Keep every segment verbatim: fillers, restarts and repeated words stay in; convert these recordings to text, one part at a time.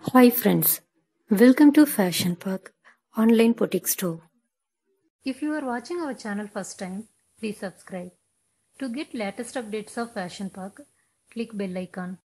Hi friends, welcome to Fashion Park online boutique store. If you are watching our channel first time, please subscribe. To get latest updates of Fashion Park, click bell icon.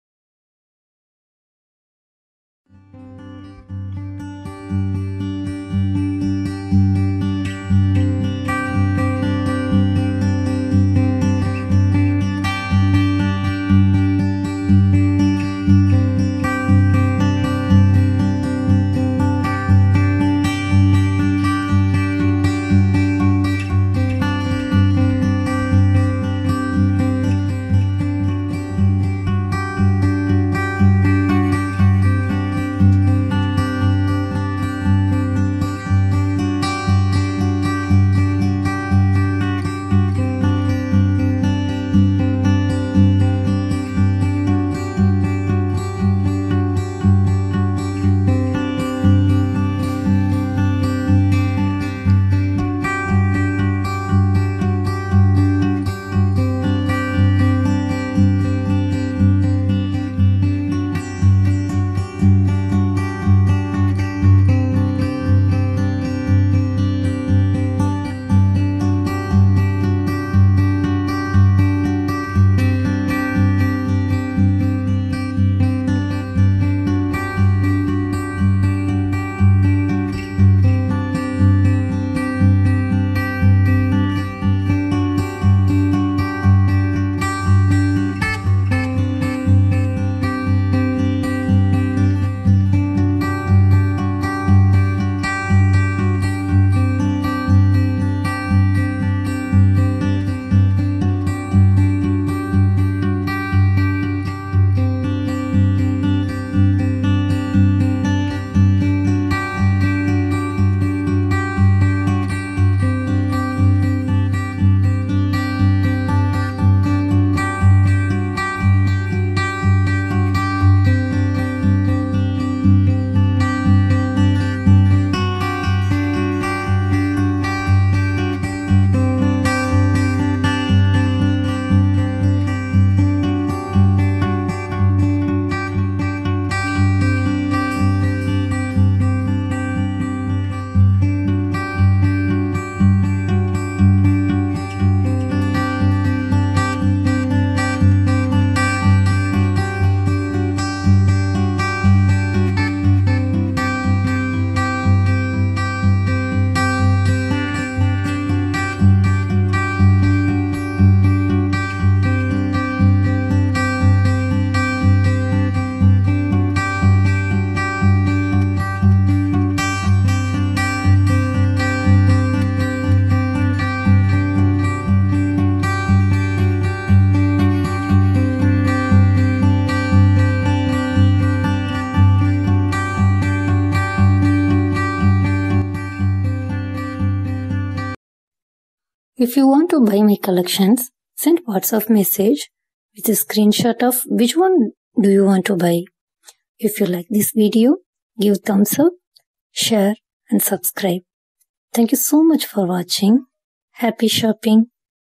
If you want to buy my collections, send WhatsApp message with a screenshot of which one do you want to buy. If you like this video, give thumbs up, share and subscribe. Thank you so much for watching. Happy shopping.